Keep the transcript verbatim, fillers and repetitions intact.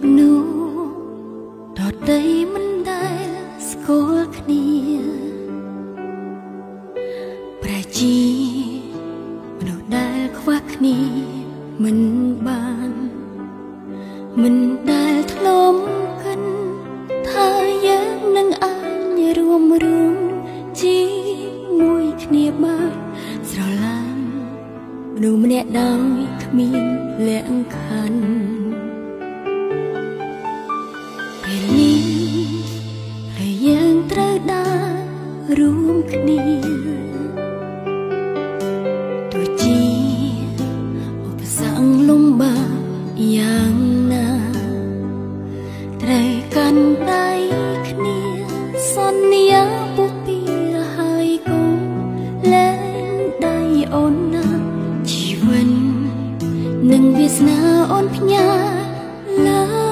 មនុស្សដតីមិនដែលស្គាល់គ្នាប្រជាមនុស្សដែលខ្វះគ្នាមិនបានមិនដែលធ្លាប់គិតថាយើងនឹងអាចរួមរួមជាមួយគ្នាបានស្រឡាញ់មនុស្សម្នាក់ដោយគ្មានលក្ខខណ្ឌពេលនេះហើយយើងត្រូវដើររួមគ្នាទោះជាឧបសគ្គលំបាកយ៉ាងណាត្រូវកាន់ដៃគ្នាសន្យាពុះពីហើយកុំលែងដៃអូនណាជីវិតនឹងវាសនាអូនផ្ញើឡើយ